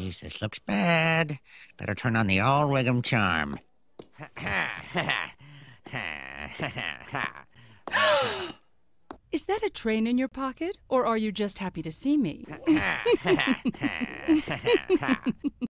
geez, this looks bad. Better turn on the all Wiggum charm. Is that a train in your pocket, or are you just happy to see me?